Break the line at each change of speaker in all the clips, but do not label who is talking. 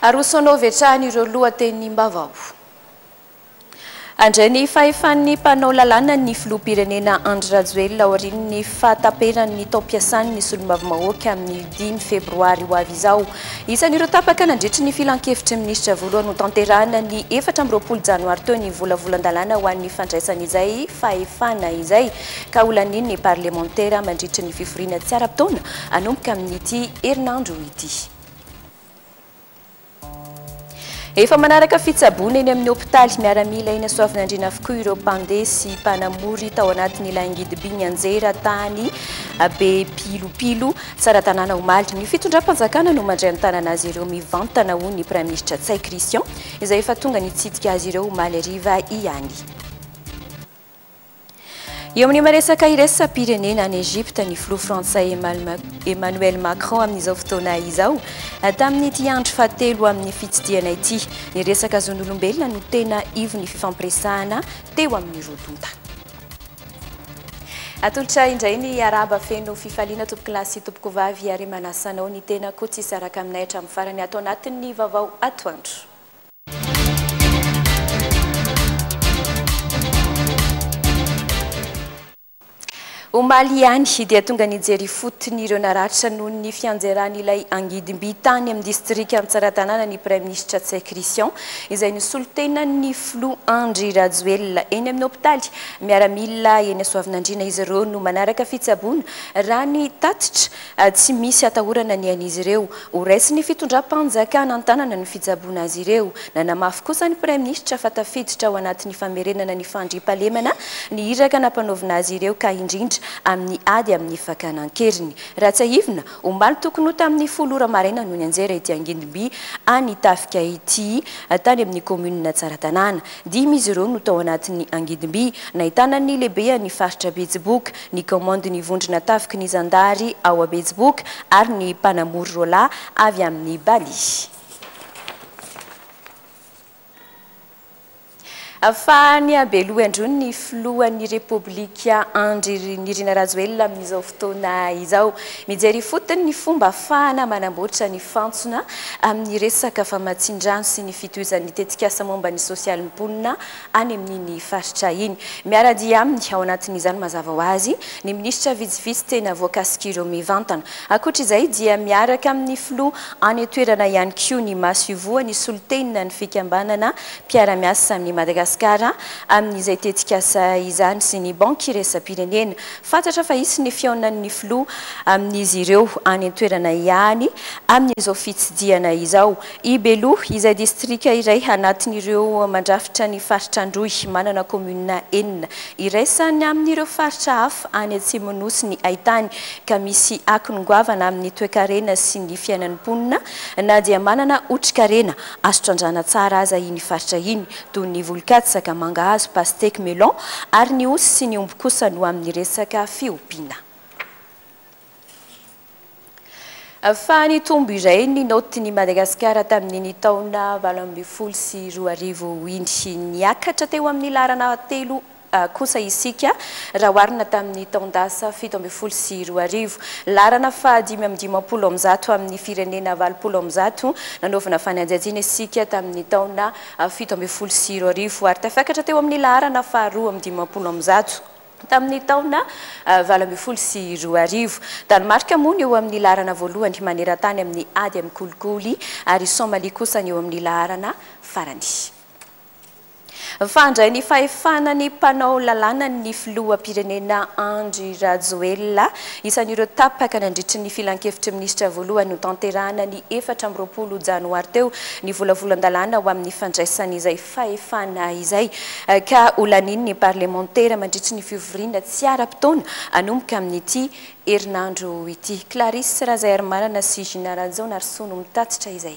Arosonao vetrahany ireo lohateny-mbavao. Andray ny fahefan'ny mpanao lalàna ny filoham-pirenena Andry Rajoelina ao aorian'ny fahataperan'ny taom-piasany ny solombavambahoaka amin'ny 5 febroary ho avy izao. Isan'ireo tapaka nandritry ny filan-kevitry minisitra voalohany ho tanterahana ny 24 janoary teo ny volavolan-dalàna ho an'ny fandraisana izay fahefana izay ka olanin'ny ny parlementaire mandritry ny fiforiana tsy ara-potoana anomboka amin'ity herinandro ity. Efa manaraka fitsaboana eny amin'ny hôpitaly miaramila eny Soavinandriana avokoa ireo mpandeha sy mpanamory tao anatin'ilay angidim-by ny anjera tany be pilopilo tsara tanàna omaly. Ny fitondram-panjakana no mandray ny tanàna azy ireo mivantana ho ny Prime Ministre Tsay Christian izay efa tonga nitsidika azy ireo omaly hariva ihany. Eo amin'ny maresaka iraisam-pirenena any Egypte ny filoha frantsay Emmanuel Macron amin'izao fotoana izao tamin'ity andro fahatelo amin'ny fitsidiana ity ny resaka zon'olombelona no tena ivo ny fifampiresahana teo amin'ny rodonta. Atolotra indray ny araba feno fifaliana tompoko lasy tompoko vavy ary manasanao ny tena koa tsisy araka aminay hatramin'ny farany atao anatin'ny vaovao atoandro. Omaly ihany dia tonga nijery fotony ireo naratra noho ny fianjeran'ilay angidim-by tany amin'ny distrika Tsaratanàna ny Prime Ministre Tsay Christian izay nisolo tena ny filoha Andry Rajoelina eny amin'ny hôpitaly miaramila eny Soavinandriana izy ireo no manaraka fitsaboana raha ny tatitra tsy misy atahorana ny an'izy ireo ho raisy ny fitondram-panjakana an-tanana ny fitsaboana azy ireo nanamafy kosa ny Prime Ministre fa tafiditra ao anatin'ny famerenana ny fandriampahalemana ny iraka nampanaovina azy ireo ka indrindra amin'ny ady amin'ny fakanan-keriny. Raha tsy ahivina, omaly tokony ho tamin'ny 10 maraina no ny anjera ity angidim-by any tafika ity tany amin'ny komuna Tsaratanàna. 5 izy ireo no tao anatin'ny angidim-by nahitana ny lehibe ny faritra Betsiboka, ny komande ny vondrona tafika ny zandary ao a Betsiboka ary ny mpanamory rola avy amin'ny Bali. Afahany Beloha androny ny filohan'ny Repoblika Andry Nirina Rajoelina amin'izao fotoana izao mijery fotony ny fomba ahafahana manamboatra ny fantsona amin'ny resaka famatsin-drano sy ny fitohizan'ny tetikasa momba ny sosialy mponina any amin'iny faritra iny. Miaradia aminy ao anatin'izany mazava ho azy ny minisitra vitsivitsy tena voakasika ireo mivantana. Ankoatr'izay dia miaraka amin'ny filoha any toerana ihany koa ny Masivoa ny solotenina ny fikambanana mpiara-miasa amin'ny Madagasikara amin'izay tetikasa izany sy ny banky iraisam-pirenena. Fantatra fa isy ny fiaonan'ny filoha amin'izy ireo any toerana ihany amin'izao fitsidiana izao. I Beloha izay distrika iray anatin'ireo mandrafitra ny faritra Androy manana komuna enina iraisany amin'ireo faritra hafa any atsimo-nosy ny Haitany ka misy akongoavana amin'ny toe-karena sy ny fiainan'ny mponina na dia manana otrikarena azo trandrana tsara aza iny faritra iny toy ny volkatsaka, mangahazo, pasteky, melon ary ny osy sy ny omby kosa no amin'ny resaka fiompiana. Fa nitombo iray ny notiny Madagasikara tamin'ny taona 2010 sy 2020 niakatra teo amin'ny larana 3 kosa isika raha oharina tamin'ny taondasa 17 sy 2020 larana fa 550 amin'ny firenena 20 nanaovana fanadihadiana isika tamin'ny taona 17 sy 2020 ary tafakatra teo amin'ny larana fa 250 tamin'ny taona 20 sy 2020. Danemarka moa eo amin'ny larana voalohany maneran-tany amin'ny ady amin'ny kolikoly ary Somalia kosa eo amin'ny larana farany. Fandray ny fahefanany mpanao lalàna ny filoham-pirenena Andry Rajoelina isan'ireo tapaka nandritry ny filan-kevitry minisitra voalohany ho tanterahana ny 24 janoary teo ny volavolan-dalàna ho amin'ny fandraisana izay fahefana izay ka olanin'ny ny parlementaire mandritry ny fivoriana tsy ara-potoana anomboka amin'ity herinandro ity. Clarisse Razay Armanana sy Gina Ranzao Narsono mitatitra izay.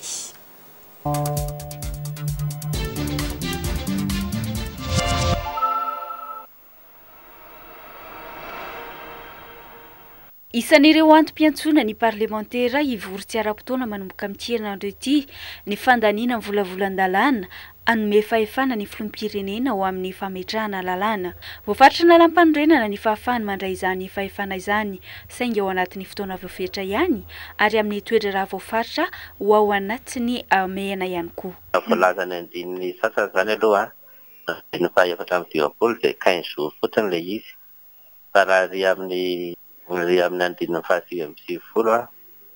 Isan'ireo antom-piantsona ny parlementaire ivory tsy ara-potoana manomboka amin'ity herinandro ity ny fandaniana ny volavolan-dalàna anome fahefana ny filoham-pirenena ho amin'ny fametrahana lalàna. Voafaritra ny lalam-panorenana ny fahafahany mandray izany fahefana izany saingy ao anatin'ny fotoana voafetra ihany ary amin'ny toetra raha voafaritra ho ao anatiny mehana ihany koa.
Voalaza ny andininy sasany zany aloha ny fahaefatra amin'ny diapolo dia 15 jours fotsiny le izy. Fa raha ry amin'ny andininy fahasivy amby sivifolo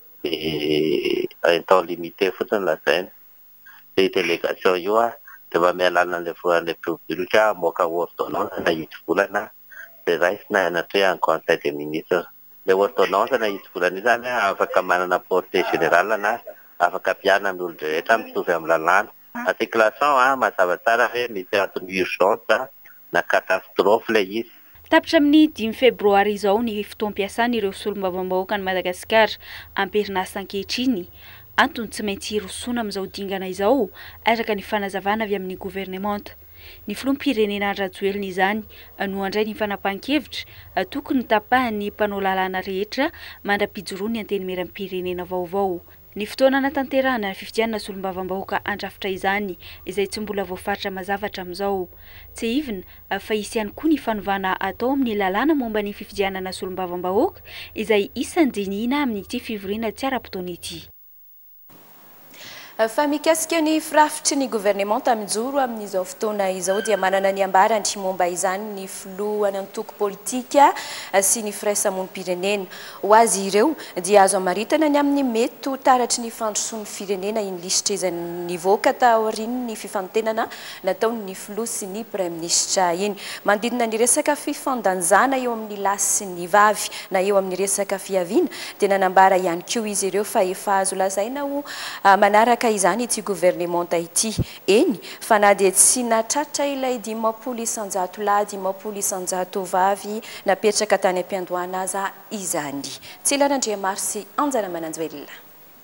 un temps limité fotsiny lazainy. Le délégation io dia mba mialana an'ilay voan'ilay présidenta moka ordonnance na hitsy volana dia raisina anatrea en conseil des ministres. Le ordonnance na hitsy volana io zany afaka manana portée générale na afaka piana amin'olo rehetra mitovy amin'ny lalàna. Article 100 mazava tsara hoe misy antony urgence na catastrophe le izy.
Tapitra amin'ny 5 febroary izao ny fotoam-piasan'ireo solombavambahoaka ny Madagasikara am-perinasa ankehitriny. Antony tsy maintsy rosoana amin'izao dingana izao araka ny fanazavana avy amin'ny gouvernemanta. Ny filoham-pirenena Rajoelina izany no handray ny fanapahan-kevitra tokony tapahany mpanao lalàna rehetra mandra-pijoroa ny antenimieram-pirenena vaovao. Ny fotoana natanterahana ny fifidianana solombavambahoaka andrafitra izany izay tsy mbola voafaritra mazavatra amin'izao. Tsy ivina fa isy ihany koa ny fanovana atao amin'ny lalàna momba ny fifidianana solombavambahoaka izay isan'ny dinihina amin'ity fivoriana tsy ara-potoana ity.
Fa mikasika ny firafitry ny gouvernemanta mijoro amin'izao fotoana izao dia manana ny ambarany momba izany ny filoha antoko politika sy ny firaisamonim-pirenena. Ho azy ireo dia azo amaritana ny amin'ny mety ho taratry ny fandrosoan'ny firenena iny lisitra izany nivoaka tao aorian'ny ny fifantenana nataon'ny filoha sy ny prime ministre iny. Mandidina ny resaka fifandanjana eo amin'ny lasy sy ny vavy na eo amin'ny resaka fiaviana dia nanambara ihany koa izy ireo fa efa azo lazaina ho manaraka izany ity gouvernemanta ity. Eny fa na dia tsy natratra ilay 50 isanjato lahy 50 isanjato vavy napetraka tany am-piandohana aza izany. Tsilan'Andriamaro sy Anjana Mananjoelina.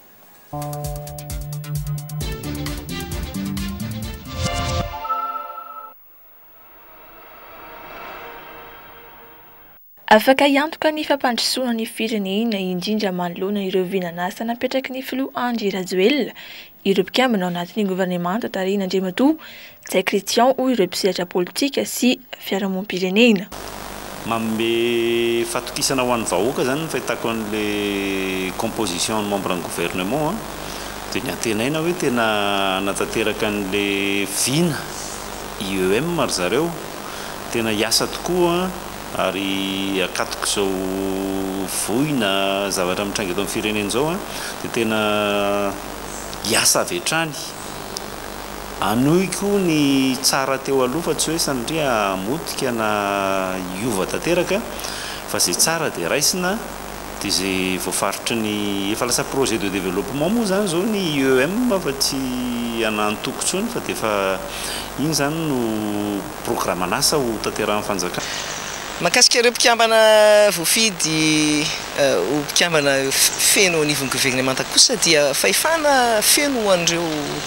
Afaka iantoka ny fampandrosoana ny firenena indrindra manoloana ireo vinanasa napetraky ny filoha Andry Rajoelina, ireo mpikambana ao anatin'ny gouvernemanta tarihina Andriamatoa, Tsay Christian hoy ireo mpisehatra politika sy fiarahamonim-pirenena.
Manome fatokisana ho an'ny vahoaka zany ny fahitako an'ilay composition ny membre ny gouvernement dia ny antenaina hoe tena natateraka an'ilay vina IEM ry zareo tena hiasa tokoa ary akatoko izao voina zavatra mitranga eto amin'ny firenena izao dia tena hiasa avy hatrany. Anohiko ny tsara teo aloha fa tsy hoe satria motika na iova tanteraka fa izay tsara dia raisina dia izay voafaritry ny efa lasa projet de développement moa zany izao ny IEM fa tsy anantoko intsony fa dia efa iny zany no programanasa ho tanterahan'ny fanjakana.
Mahakasika ireo mpikambana voafidy ho mpikambana feno anivon'ny gouvernemanta kosa dia fahefana feno ho an'ireo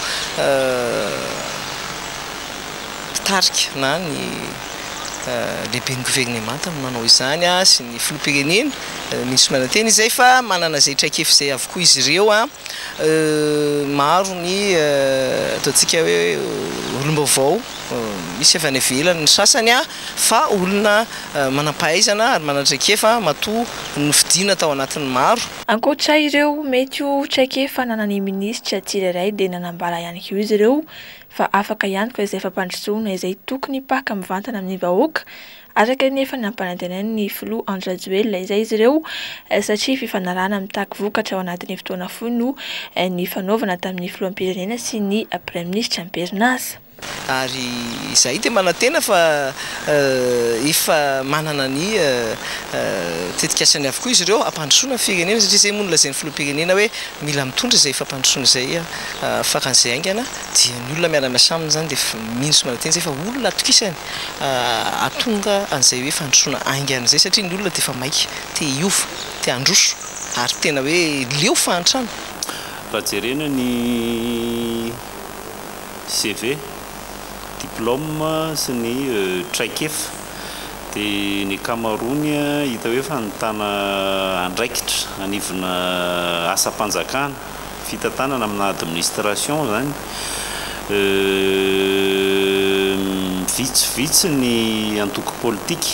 mpitarika na ny lehiben'ny gouvernemanta manao izany sy ny filoham-pirenena misy manantena izay fa manana izay traikefa izay avokoa izy ireo maro ny ataontsika hoe olom-baovao misy avy any ivelany ny sasany fa olona manam-pahaizana ary manan-traikefa matoa nofidiana tao anatin'ny maro.
Ankoatra ireo mety ho traikefa nanany ministra tsirairay dia nanambara ihany koa izy ireo fa afaka iantoka izay fampandrosoana izay tokony paka mivantana amin'ny vahoaka araka nefa nampanantenany ny filoha Andry Rajoelina izay izy ireo satria fifanarahana mitaky vokatra ao anatin'ny fotoana fohy no ny fanaovana tamin'ny filoham-pirenena sy ny prime ministre am-perinasa.
Ary izay dia manantena fa efa manana ny tetikasany avokoa izy ireo ampandrosoana firenena satria izay moa no lazain'ny filoham-pirenena hoe mila mitondra izay fampandrosoana izay fakan'izay aingana dia ny olona miara-miasa aminy zany dia mihinso manantena izay fa olona atokisany atonga an'izay hoe fandrosoana aingana izay satria ny olona dia efa maika te hiova te handroso ary tena hoe leo fahantrano.
Raha jerena ny CV diplôme sy ny traikefa dia ny kamarony hita hoe fanotana andraikitra anivona asa-panjakana fitantanana amina administration zany vitsivitsy ny antoko politika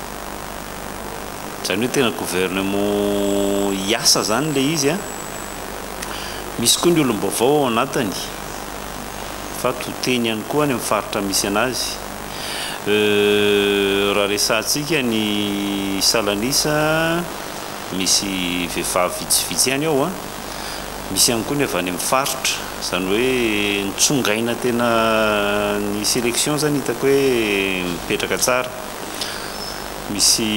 zany hoe tena gouvernement hiasa zany le izy a misy koa ny olom-baovao ao anatiny fa toteny ihany koa any amin'ny faritra misy anazy raha resantsika ny salanisa misy vehivavy vitsivitsy ihany ao a misy ihany koa ny avy any amin'ny faritra zany hoe nitsongaina tena ny sélection zany hitako hoe mipetraka tsara misy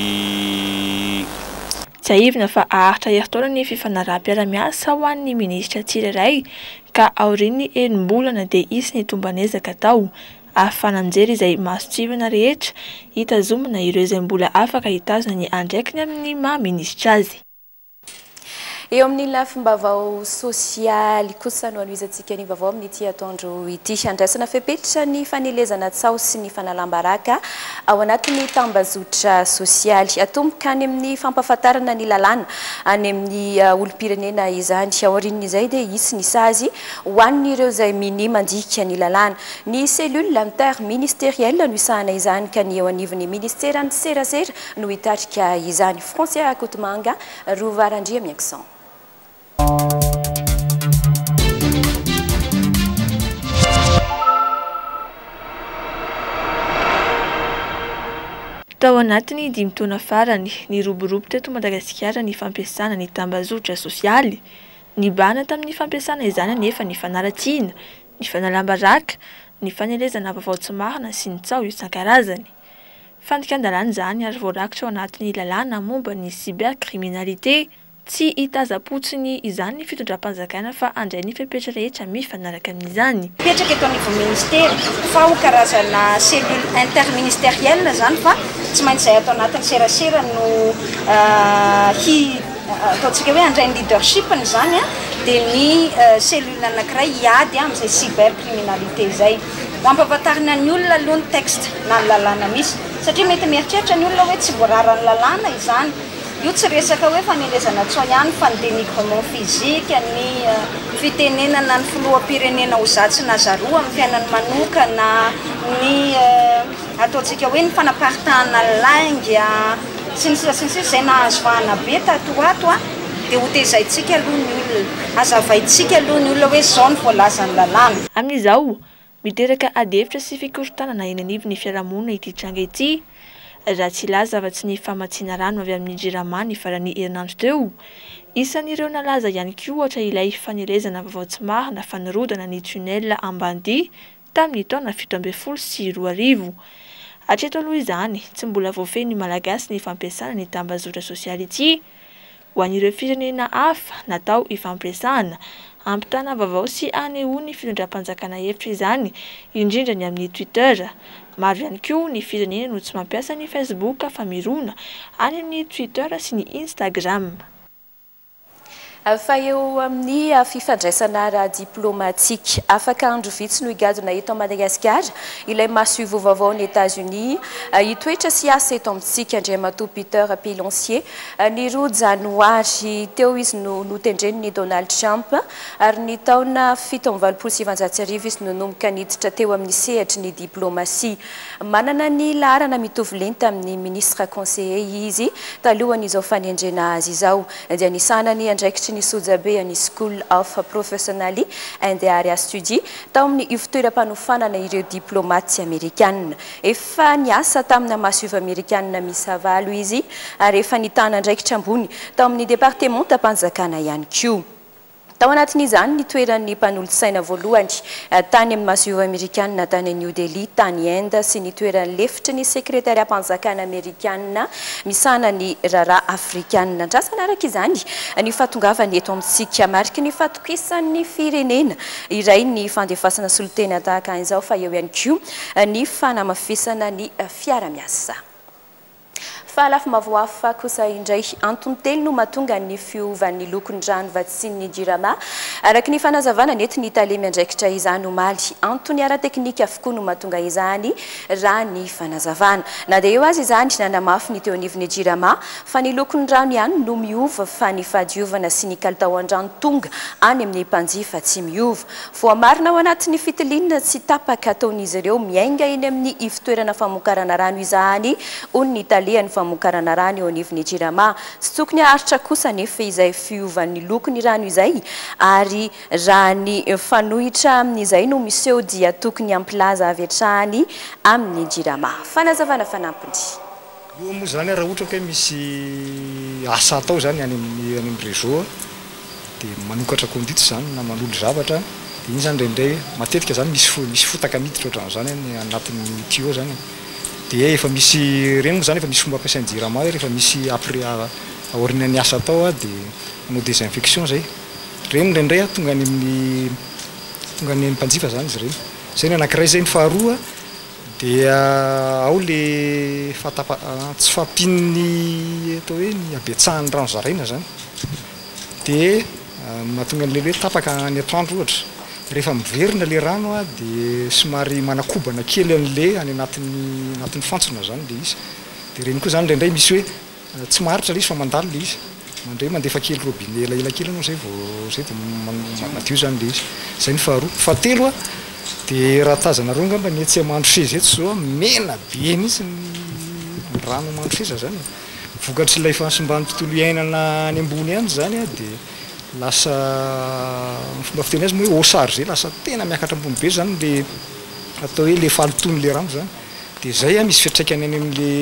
tsy aivina fa aharitra heritaona ny fifanaraha-piara-miasa ho an'ny minisitra tsirairay ka aorian'ny enim-bolana dia isy ny tombanezaka tao ahafana mijery izay masotsivana rehetra hitazomana ireo izay mbola afaka hitazona ny andraikiny amin'ny maha-minisitra azy.
Eo amin'ny lafim-baovao sosialy kosa no anoizantsika ny vaovao amin'ity atoandro ity andraisana fepetritra ny fanelezana tsao sy ny fanalambaraka ao anatin'ny tambazotra sosialy atomboka any amin'ny fampahafantarana ny lalàna any amin'ny olom-pirenena izany aorian'izay dia isy ny sazy ho an'ireo izay mini mandika ny lalàna ny cellule interministérielle no isahana izany ka ny eo anivon'ny ministera ny serasera no hitarika izany. François Akotomanga, Rovarandria Miakson.
Tao anatiny 5 taona farany ny roborobo teto Madagasikara ny fampiasana ny tambazotra sosialy ny bana tamin'ny fampiasana izany nefa ny fanaratsiana ny fanalambaraka ny fanelezana vaovao tsy marina sy ny tsao isan-karazany fandikan-dalàna izany ary voarakitra ao anatin'ny lalàna momba ny cybercriminalité tsy hitazapotsiny izany ny fitondram-panjakana fa andray ny fepetra rehetra mifanaraka amin'izany.
Petraka eto anivon'ny ministera fa ho karazana cellule interministérielle zany fa tsy maintsy izay atao anatin'ny serasera no ataontsika hoe andray ny leadershipny zany dia ny cellule anankiray hiady amin'izay cybercriminalité zay mampahafantarina ny olona aloha ny texte na ny lalàna misy satria mety mieritreritra ny olona hoe tsy voararany lalàna izany. Io tsy resaka hoe fanelezana tsao ihany fa ny dénigrement physique ny fitenenana ny filoham-pirenena ho zatsy na zaroa amin'ny fiainany manokana ny ataontsika hoe ny fanaparitahana lainga sy ny sisa izay nahazo vahana be tatoato dia ho tezaintsika aloha ny olona azavaintsika aloha ny olona hoe zao ny voalazany lalàna.
Amin'izao miteraka adefitra sy fikorontanana eny anivon'ny fiarahamonina ity tranga ity raha tsy laza afa-tsy ny famatsiana rano avy amin'ny jirama ny farany herinandro teo isan'ireo nalaza ihany koa ohatra ilay fanelezana vaovao tsy marina fanerodana ny tunnel Ambandi tamin'ny taona 17 sy 2000 hatreto aloha izany tsy mbola voafehy ny malagasy ny fampiasana ny tambazotra sosialy ity ho an'ireo firenena hafa natao ifampiasana ampitana vaovao sy anehoany fitondram-panjakana hevitra izany indrindra ny amin'ny Twitter. Maro ihany koa ny firenena no tsy mampiasa ny Facebook fa mirona any amin'ny Twitter sy ny Instagram.
Fa eo amin'ny fifandraisana ara-diplomatique afaka andro vitsy no higadona eto Madagasikara ilay mahasoa vaovao ny États-Unis hitoetra sy asa eto amintsika Andriamatoa Peter Peloncier ny 2 janoary teo izy no notendren'ny Donald Trump ary ny taona 1770 izy no nomboka niditra teo amin'ny sehatry ny diplomasia manana ny laharana mitovy lenta amin'ny ministre conseiller izy talohan'izao fanendrena azy izao dia nisanany andraikitry ny Sojabe ny School of Professionally and Area Study tao amin'ny fitoeram-panofanana ireo diplomaty amerikanina efa niasa tamina mahasoa amerikanina misavalo izy ary efa nitana andraikitra ambony tao amin'ny departementam-panjakana ihany koa. Tao anatin'izany ny toeran'ny mpanolo-tsaina voalohany tany amin'ny mahasoa amerikanina tany New Delhi tany Inde sy ny toeran'ny lefitry ny sekretariat-panjakana amerikanina misana ny rara afrikanina andrasana araka izany ny fatongavany eto amintsika mariky ny fatokisan'ny firenena iray ny fandefasana solotena tahaka an'izao fa eo ihany koa ny fanamafisana ny fiara-miasa. fa lafa mavoafa kosa indray antony telo no mahatonga ny fiovan'ny lokony rano vatsiny jirama araka ny fanazavana nety ny talemy andraikitra izany omaly antony ara-teknika avokoa no mahatonga izany raha ny fanazavana na dia eo azy izany nanamafy ny teo anivony jirama fa ny lokony rano ihany no miova fa ny fahadiovana sy ny kalitaon-drano tonga any amin'ny mpanjifa tsy miova voamarina ao anatin'ny fitilinina tsy tapaka ataon'izy ireo miainga eny amin'ny ivitoerana famokarana rano izany on ny italiany famokarana rano eo anivony jirama tsy tokony aharitra kosa nefa izay fiovan'ny lokony rano izay ary raha ny fanohitra amin'izay no miseho dia tokony ampilaza avy hatrany amin'ny jirama fanazavana fanampiny
io moa zany raha ohatra hoe misy asa atao zany any amin'ny réseau dia manokatra conduite zany na manolo zavatra dia iny zany indraindray matetika zany misy fotaka miditra ohatran'izany anatin'ny tuyau zany dia efa misy reny moa zany efa misy fomba ampiasain'ny jirama rehefa misy après aorinan'ny asa atao dia manao désinfection zay reny indraindray tonga any amin'ny mpanjifa zany izy reny zay ny anankiray zay ny faharoa dia ao le tsy fampin'ny atao hoe ny abetsahan'ny rano zaraina zany dia mahatonga an'le hoe tapaka ny atoandro ohatra rehefa miverina le rano dia somary manakobana kely an'le any anatin'ny fantsona zany le izy dia reny koa zany indraindray misy hoe tsy maharitra le izy fa mandalo le izy mandray mandefa kely robinet elaela kely anao zay dia madio zany le izy zay ny faharoa fahatelo dia raha tazana reo ngamba ny etsy mandro seza eto zao mena be mihitsy ny rano mandro seza zany vokatry ilay fahasimbany tontolo iainana any ambony any zany dia lasa fomba fiteny azy moa hoe osary zay lasa tena miakatra ambony be zany le atao hoe le falitony le rano zany dia zay misy fiatraikany any amin'le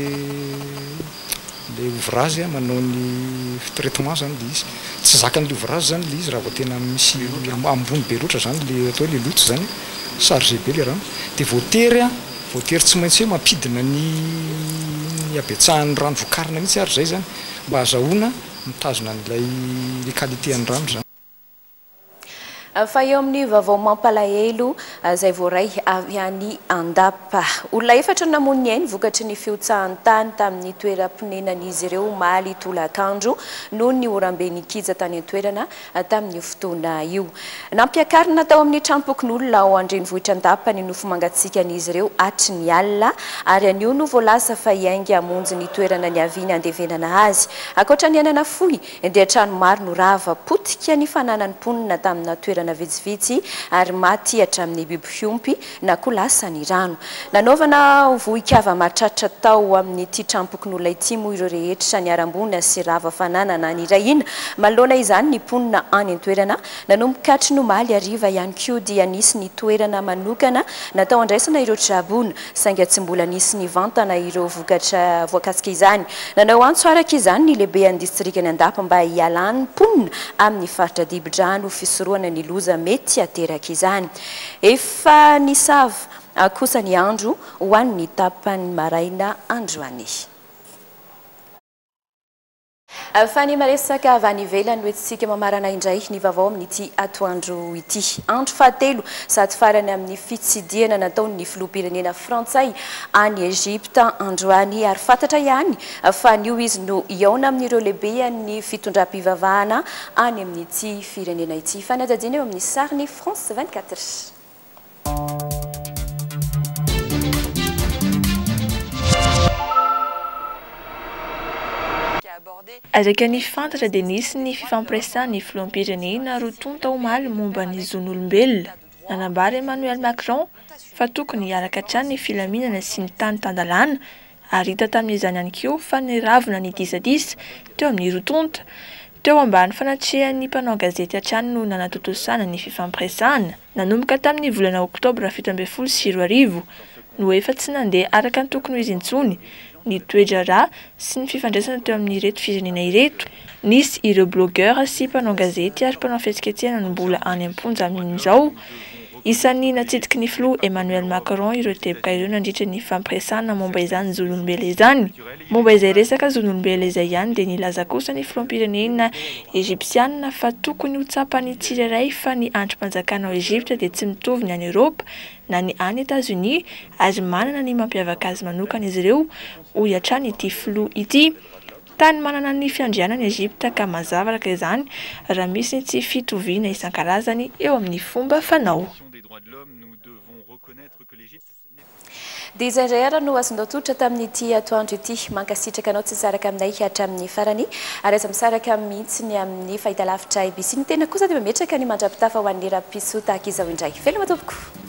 ouvrage manao ny traitement zany le izy tsy zakan'le ouvrage zany le izy raha vao tena misy ambony be loatra zany le atao hoe le loto zany chargé be le rano dia voatery tsy maintsy hoe mampidina ny abetsahan'ny rano vokarina mihitsy ary zay zany mba azahoana mitazona n'ilay le qualité an'ny rano zany
fa eo amin'ny vaovao mampalahelo zay voaray avy any andapa olona efatra namony ainy vokatry ny fiotsahan'ny tany tamin'ny toeram-ponenan'izy ireo maly tolakandro noho ny oramben'ny kiza tany an-toerana tamin'ny fotoana io nampiakarina tao amin'ny trampokon'olona ao andrenivohitra andapa ny nofo mangatsiakan'izy ireo atry ny alina ary anio no voalasa fa hiainga amonjy ny toerana ny aviany andevenana azy akoatra ny anana fohy dia trano maro no rava potika ny fananany ponina tamina toerana vitsivitsy ary maty hatramin'ny biby fiompy na koa lasa ny rano nanaovana vohikava mahatratra tao amin'ny ity trampokon'olona ity moa ireo rehetra ny arambona sy rava fananana ny rahina malona izany ny ponina any an-toerana nanomboka no maly ariva ihany koa dia nisy ny toerana manokana natao andraisana ireo trabona sainga tsy mbola nisy ny vantana ireo vokatra voakasika izany nanao antso araka izany ny lehibe any distrikany andapa mba hialany ponina amin'ny faritra dibidrano fisoroana ny loza mety ateraka izany efa nisava kosa ny andro ho an'ny tapany maraina androany fa ny maresaka avy any ivelany hoentsika mamarana indray ny vaovao amin'ity atoandro ity andro fahatelo sady farany amin'ny fitsidiana nataon'ny filoham-pirenena frantsay any Egypta androany ary fantatra ihany fa nio izy no iaona amin'ireo lehibe ny fitondram-pivavahana any amin'ity firenena ity fanadadiana eo amin'ny sariny France 24
araka ny fantatra dia nisy ny fifampiresan'ny filoham-pirenena roa tonta omaly momba ny zon'olombelona nanambara Emmanuel Macron fa tokony hiaraka hatrany ny filaminana sy ny tany tandalana ary hita tamin'izany ihany koa fa ny ravina ny disadisa teo amin'ny roa tonta teo ambany fanatrehan'ny mpanao gazety hatrany no nanatotosana ny fifampiresahana nanomboka tamin'ny volana oktobra 2017 no efa tsy nandeha araka ny tokony ho izy intsony ny toedrarà sy ny fifandraisana teo amin'ny ireto firenena ireto nisy ireo blogueur sy mpanao gazety ary mpanao fihetsiketsehana no mbola any am-ponja amin'izao Isan'ny natsidiky ny filoha Emmanuel Macron ireo teboka ireo nandritra ny fampiresana momba izany zon'olombelona izany. Momba izay resaka zon'olombelona izay ihany dia nilaza kosa ny filoham-pirenena Egyptiana fa tokony ho tsapany tsirairay fa ny andrim-panjakana ao Egypte dia tsy mitovy ny any Europe na ny any États-Unis ary manana ny mampiavaka azy manokana izy ireo hoy hatrany ity filoha ity. Tany manana ny fiandrianana Egypte ka mazava araka izany raha misy tsy fitoviana isan-karazany eo amin'ny fomba fanao.
Dia izay indray ary no azonao totra tamin'ity atoandro ity mankasitraka anao tsy saraka aminay hatramin'ny farany ary aza misaraka mihitsy ny amin'ny fahitalavitra ABC ny tena kosa dia mametraka ny mandrapitafa ho an'ny rapiso tahaka izao indray. Veloma tompoko.